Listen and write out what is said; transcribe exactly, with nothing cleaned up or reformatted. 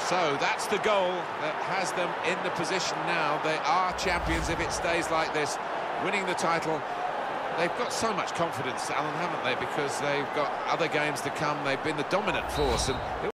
So that's the goal that has them in the position now. They are champions if it stays like this, winning the title. They've got so much confidence, Alan, haven't they? Because they've got other games to come. They've been the dominant force. And